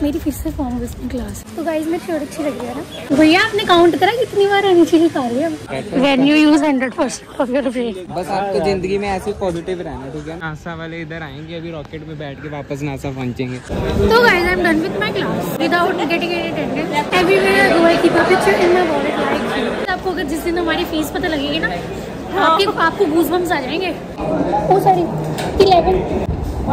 मेरी फिर से फॉर्म में क्लास। तो गाइस मेरी शर्ट अच्छी लगी है ना भैया? आपने काउंट करा कितनी बार आनी चाहिए कार्य? When you use 100% of your brain. बस आपको जिंदगी में ऐसे पॉजिटिव रहना, ठीक है? नासा वाले इधर आएंगे, अभी रॉकेट में बैठ के वापस नासा पहुंचेंगे। तो guys I am done with my class without getting any attendance. Everywhere do I keep a picture in my wallet like. आपको अगर जिस दिन हमारी फीस पता लगेगी ना, आपको गूज़बम्स आ जाएंगे। ओ सॉरी 11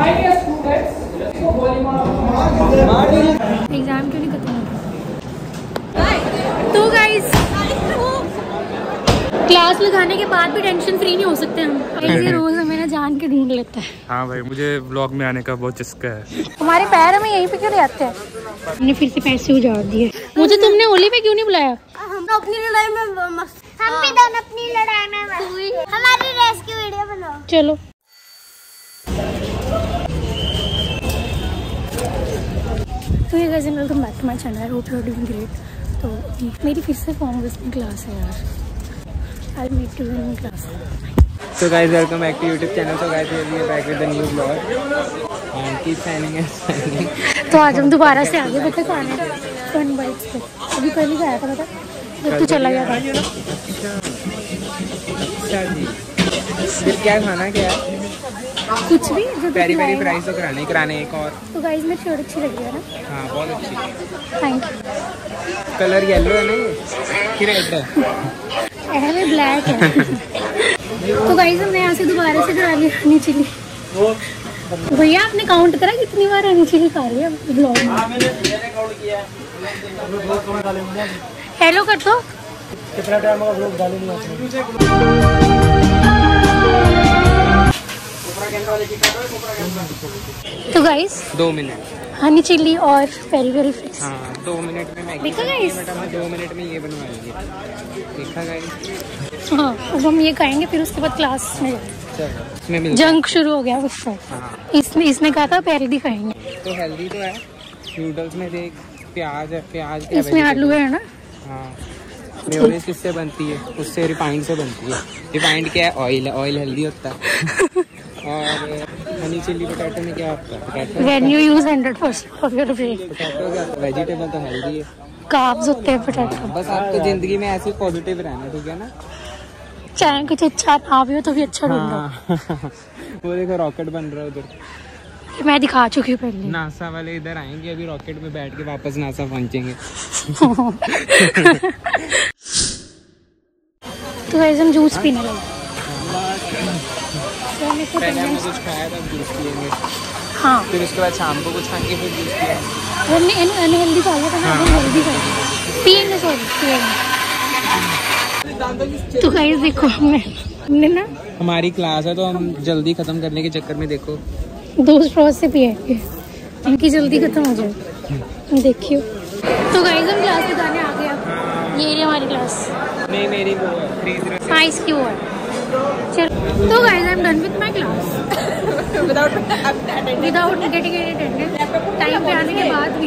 एग्जाम क्यों नहीं खत्म होगा? तो गाइस क्लास लगाने के बाद भी टेंशन फ्री नहीं हो सकते हम। ऐसे रोज हमें ना जान के ढूंढ लेता है। हाँ भाई, मुझे व्लॉग में आने का बहुत चस्का है। हमारे पैर हमें यहीं पे क्यों ले आते हैं? हमने फिर से पैसे उजाड़ दिए। मुझे तुमने होली पे क्यों नहीं बुलाया? हम अपनी लड़ाई में मस्त। हम भी दोनों अपनी लड़ाई में मस्त। हमारी रेस की वीडियो बनाओ। चलो तो ये guys welcome back to my channel. I hope you are doing great. तो मेरी फिर से फॉर्म में क्लास है यार। I meet you in class. So guys, welcome back to YouTube channel. So guys, we are back with the new vlog and keep signing and signing. तो आज हम दोबारा से आगे पता खाने फन बाइट्स पे। अभी पहले खाया था पता, जब तू चला गया था। अच्छा जी, फिर क्या खाना क्या है? कुछ भी जो पेरी पेरी फ्राइज तो कराने एक और। तो गाइस मेरी शर्ट अच्छी लगी है ना? हाँ बहुत अच्छी। Thank you. कलर येलो है ना ये कि रेड है? ये ब्लैक है। तो गाइस हमने यहाँ से दोबारा से करा लिया हनी चिली। भैया आपने काउंट करा कितनी बार हनी चिली खा रही है ब्लॉग में? हेलो कर दो। कितना टाइम होगा ब्लॉग डाले नहीं आपने? तो गाइस 2 मिनट हनी चिली और पेरी पेरी फ्राइज। हाँ 2 मिनट में मैगी। देखा गाइस? 2 मिनट में ये बनवाएंगे। देखा गाइस? हाँ अब हम ये खाएंगे, फिर उसके बाद क्लास में इसमें जंक शुरू हो गया उससे। हाँ। इसने कहा था पेरी खाएंगे। तो हेल्दी तो है। नूडल्स में देख प्याज है, प्याज इसमें आलू है ना? हाँ। मेयोनीज किससे बनती है? उससे रिफाइंड से बनती है। रिफाइंड क्या है? ऑयल है। ऑयल हेल्दी होता है। और हनी चिली पोटैटो में क्या होता है? Potato when you use 100% of your brain. Potato क्या? वेजिटेबल तो हेल्दी है। कार्ब्स होते हैं पोटैटो। बस आपको जिंदगी में ऐसे पॉजिटिव रहना, ठीक है ना? चाहे कुछ अच्छा ना भी हो तो भी अच्छा ढूंढो। हाँ। वो देखो रॉकेट बन रहा है उधर। मैं दिखा चुकी हूँ पहले। नासा वाले इधर आएंगे, अभी रॉकेट में बैठ के वापस नासा पहुंचेंगे। तो गाइस हम जूस पीने लगे। पहले हमने कुछ खाया था, जूस पिएंगे। हाँ फिर उसके बाद शाम को कुछ खाएंगे, फिर जूस पिएंगे। हमने अनहेल्दी खा लिया था ना, हम हेल्दी पिएंगे। सॉरी पिएंगे। तो गाइस देखो हमने ना, हमारी क्लास है तो हम जल्दी खत्म करने के चक्कर में देखो 2 स्ट्रॉ से पिएंगे, उनकी जल्दी खत्म हो जाए। देखियो। तो गाइस हम क्लास लगाने आ गया। ये हमारी क्लास। नहीं मेरी वो है 306। हाँ इसकी वो है। चलो तो guys I am done with my class without getting any attendance. Time पे आने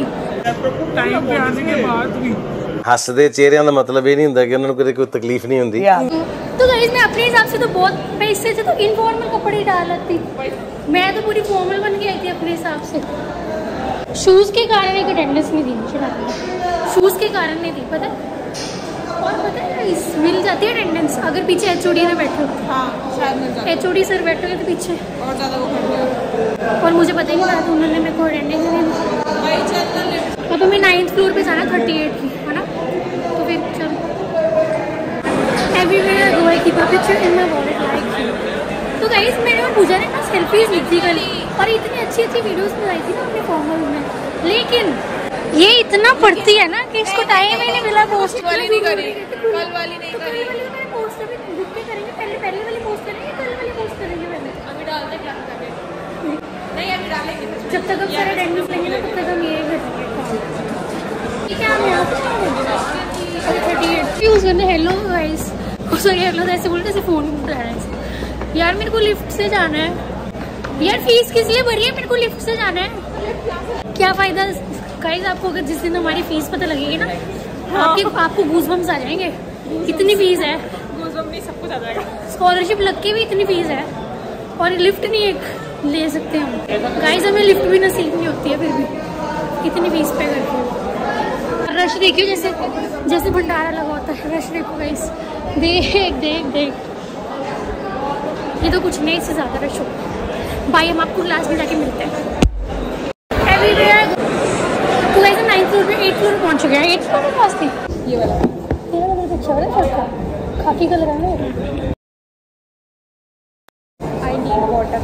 के बाद भी हੱਸਦੇ ਚਿਹਰਿਆਂ ਦਾ ਮਤਲਬ ਇਹ ਨਹੀਂ ਹੁੰਦਾ ਕਿ ਉਹਨਾਂ ਨੂੰ ਕੋਈ ਤਕਲੀਫ नहीं ਹੁੰਦੀ। तो गाइस मैं अपने हिसाब से तो बहुत, मैं इससे तो इनफॉर्मल कपड़े डाल लेती। मैं तो पूरी फॉर्मल बन के आई थी अपने हिसाब से। शूज के कारण एक अटेंडेंस नहीं दी मुझे। शूज के कारण नहीं दी पता। और पता है मिल जाती है अटेंडेंस अगर पीछे एचओडी ने बैठे। हाँ शायद मिल जाती है। एचओडी सर बैठे हुए थे पीछे और ज़्यादा वो कर दिया और मुझे पता ही नहीं था, तो उन्होंने मेरे को अटेंडेंस नहीं दी। और तो मैं 9th फ्लोर पे जाना 38 की है ना, तो फिर चलो। Everywhere do I keep a picture in my wallet like. तो गाइस मैंने और पूजा ने ना सेल्फीज ली थी कल, और इतनी अच्छी अच्छी वीडियोस बनाई थी ना अपने फॉर्मल में, लेकिन ये इतना पढ़ती है ना कि इसको टाइम ही नहीं मिला पोस्ट वाली नहीं करी। कल वाली नहीं करी। मैंने पोस्ट अभी रुक के करेंगे, पहले वाली पोस्ट करेंगे, कल वाली पोस्ट करेंगे। पहले अभी डालते क्या करेंगे? नहीं अभी डालेंगे, जब तक अब सारे अटेंडेंस लेंगे ना तब तक हम ये करेंगे। ये क्या है? 38 यूज करना। हेलो गाइस, सॉरी हेलो ऐसे बोलते ऐसे फोन उठा रहे हैं यार। मेरे को लिफ्ट से जाना है यार। फीस किस लिए भरी है? मेरे को लिफ्ट से जाना है। क्या फायदा गाइस? आपको अगर जिस दिन हमारी फीस पता लगेगी ना, आपको गूज़बम्स आ जाएंगे। कितनी फीस है? गूज़बम्स नहीं, सब कुछ आ जाएगा। स्कॉलरशिप लग के भी इतनी फीस है, और लिफ्ट नहीं एक ले सकते हम। गाइस हमें लिफ्ट भी नसीब नहीं होती है फिर भी। कितनी फीस पे करके। रश देखियो जैसे जैसे भंडारा लगा होता है, रश देखो गाइस, देख देख देख। ये तो कुछ नहीं, इससे ज़्यादा रश होगा। भाई हम आपको क्लास में जाके मिलते हैं। एवरीवेयर तो वैसे 9th फ्लोर पे 8th फ्लोर पहुँच चुके हैं। 8th फ्लोर पे पास थी ये वाला बहुत अच्छा है सबका, खाकी का लगा है। I need water.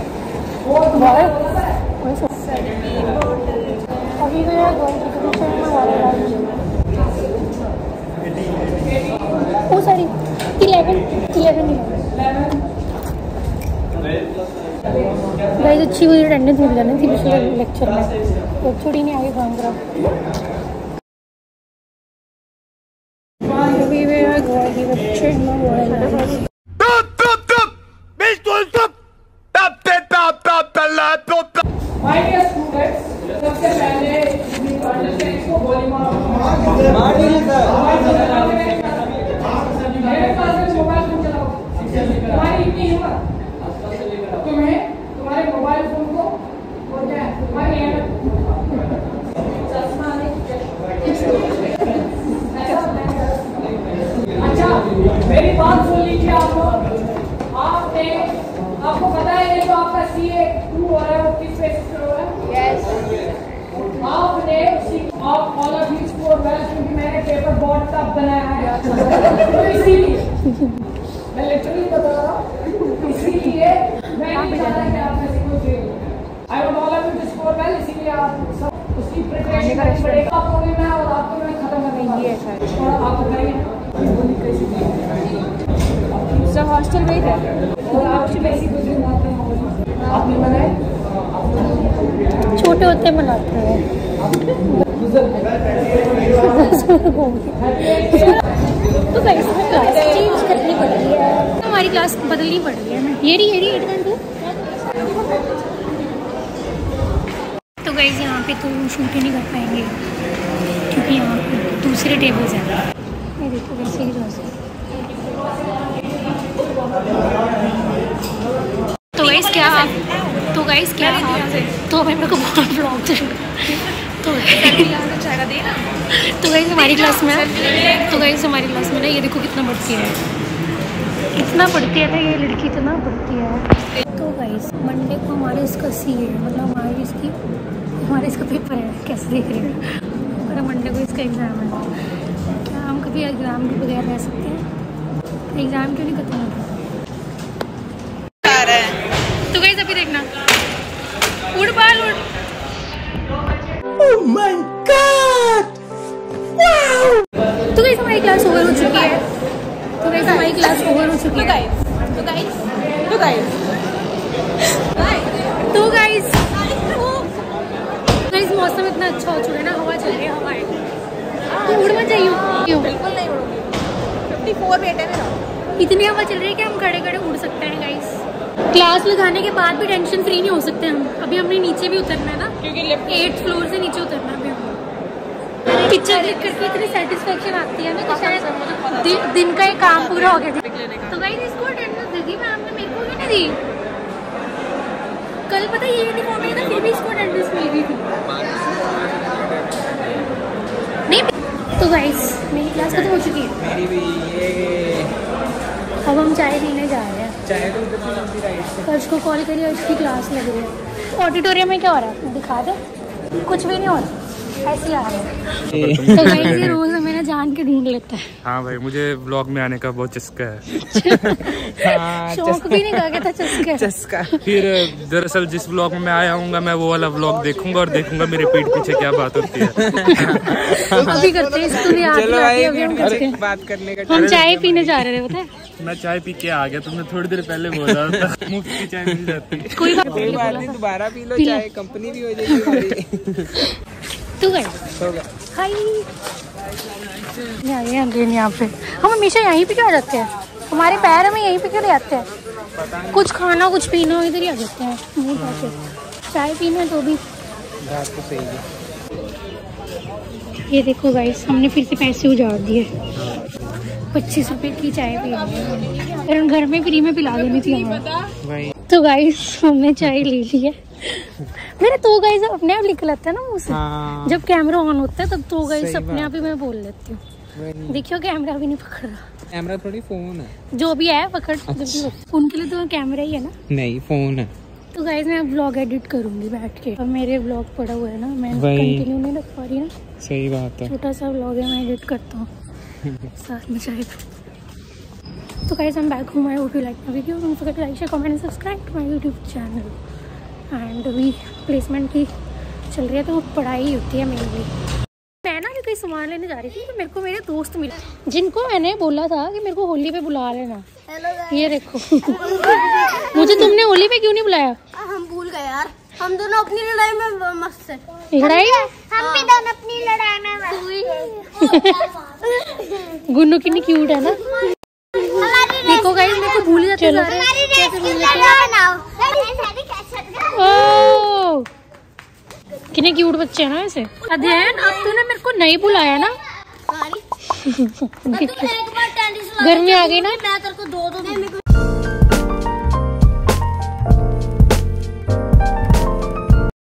अभी मैं ओ सॉरी 11 गाइस अच्छी मुझे अटेंडेंस मिल जानी थी पिछले लेक्चर में, तो छुट्टी नहीं आई काम करा। तुम्हारे मोबाइल फोन को अच्छा मेरी बात सुन लीजिए आप लोग। आपको पता है ये जो आपका CA2 हो रहा है वो किस बेसिस पे हो रहा है? यस आपने आप all of you score well क्योंकि मैंने पेपर बोर्ड तब बनाया है तो इसीलिए मैं लिटरली बता रहा हूँ, इसीलिए मैं नहीं चाहता कि आप ऐसे कोई फेल हो। I want all of you to score well, इसीलिए आप सब उसकी प्रिपरेशन करनी पड़ेगा। आपको भी मैं और आपको मैं खत्म करने वाला हूं। थोड़ा आप बताइए सब हॉस्टल में ही थे और आपसे बेसिक कुछ बनाते हैं आपने बनाए? छोटे होते मनाते हैं। तो गाइस क्लास चेंज करनी पड़ रही है, हमारी क्लास बदलनी पड़ रही है। ये रही 8.2। तो गाइस यहाँ पे तो शूट ही नहीं कर पाएंगे क्योंकि यहाँ पे दूसरे टेबल्स हैं। ये देखो वैसे ही रोज। तो गाइस क्या आप तो भाई मेरे को बहुत ब्लॉग से शूट तो गाइस हमारी क्लास में ना ये देखो कितना बढ़ती है, इतना पढ़ती है ना ये लड़की, इतना पढ़ती है। तो गाइस मंडे को हमारे इसका CA मतलब हमारे इसका पेपर है। कैसे देख रहे हैं? और मंडे को इसका एग्ज़ाम है। क्या हम कभी एग्ज़ाम के बगैर रह सकते हैं? एग्ज़ाम क्यों नहीं खत्म होता? तो गाइस अभी देखना उड़ बाल उड़। Oh my god wow. तो गाइस हमारी क्लास ओवर हो चुकी है। तो गाइस मौसम इतना अच्छा हो चुका है ना, हवा चल रही है, हवाएं। तो उड़ मत जाइए। क्यों? बिल्कुल नहीं उड़ूंगी। 54 बेटे मेरा। इतनी हवा चल रही है कि हम खड़े खड़े उड़ सकते हैं गाइस। क्लास लगाने के बाद भी टेंशन फ्री नहीं हो सकते हम। अभी हमने नीचे भी उतरना है ना, क्योंकि 8th फ्लोर से नीचे उतरना है अभी हमें। पिक्चर देख करके इतनी सेटिस्फेक्शन आती है ना कि शायद दिन का एक काम पूरा हो गया। तो गाइस इसको अटेंडेंस दे दी मैम ने, मेरे को भी नहीं दी। कल पता ये यूनिफॉर्म है ना, फिर भी इसको अटेंडेंस मिल गई थी। नहीं तो गाइस मेरी क्लास खत्म हो चुकी है। मेरी भी ये अब हम चाय पीने जा रहे हैं। चाहे तो उधर से राइट से। कर्ज को कॉल करिए, उसकी क्लास लग रही है। ऑडिटोरियम में क्या हो रहा है दिखा दे। कुछ भी नहीं हो रहा, ऐसे आ रहा है। तो गाइस ये रोज हमें जान के ढूंढ लेता है। हाँ भाई मुझे व्लॉग में आने का बहुत चस्का है। शौक भी नहीं कहा था, चस्का। फिर दरअसल जिस व्लॉग में मैं आया हूँ मैं वो वाला व्लॉग देखूंगा और देखूंगा मेरे पीठ पीछे क्या बात होती है। अभी करते हैं इसको भी। चलो भाई बात करने का। हम चाय पीने जा रहे थे पता है। मैं चाय पी के आ गया, तुमने थोड़ी देर पहले बोला था मुफ्त की चाय मिल जाती है। कोई बात नहीं, दोबारा पी लो चाय, कंपनी भी हो जाएगी। तू गए हाय यहाँ पे हम हमेशा यहीं पे क्यों आ जाते हैं? हमारे पैर हमें यहीं पे क्यों ले आते हैं? कुछ खाना कुछ पीना इधर ही आ जाते हैं। मुँह पाके चाय पीना तो भी बात तो सही है। ये देखो गाइस हमने फिर से पैसे उजाड़ दिए। 25 रुपए की चाय पी और घर में फ्री में पिला देनी थी हमें। तो गाइस हमने चाय ले ली है। मेरे तो गाइस अपने आप निकल आता है ना मुझसे। हाँ। जब कैमरा ऑन होता है तब तो गाइस सही अपने आप बात। ही मैं बोल लेती हूँ। वही। देखियो कैमरा भी नहीं पकड़ रहा। कैमरा थोड़ी फोन है। जो भी है पकड़। उनके लिए तो कैमरा ही है ना। नहीं फोन है। तो गाइस मैं व्लॉग एडिट करूंगी बैठ के। अब मेरे व्लॉग पड़ा हुआ है ना, मैं वही। कंटिन्यू नहीं रख पा रही ना। सही बात है। छोटा सा व्लॉग है, मैं एडिट करता हूँ साथ में चाहे। तो guys I am back home. I hope you like my video. Don't forget to like share comment and subscribe to my YouTube channel. And अभी प्लेसमेंट की चल रही है तो पढ़ाई होती है मेनली। मैं ना भी कोई सामान लेने जा रही थी तो मेरे को मेरे दोस्त मिले जिनको मैंने बोला था कि मेरे को होली पे बुला लेना। ये देखो मुझे तुमने होली पे क्यों नहीं बुलाया? हम भूल गए यार, हम दोनों अपनी लड़ाई में मस्त है। लड़ाई हम भी दोनों अपनी लड़ाई में गुन्नू कितनी क्यूट है ना। देखो गाइस मेरे को भूल जाते जा रहे हैं। कैसे भूल जाते हैं? कितने क्यूट बच्चे हैं ना ऐसे। अध्ययन अब तूने मेरे को नहीं बुलाया ना। एक बार गर्मी आ गई ना। मैं तेरे को दो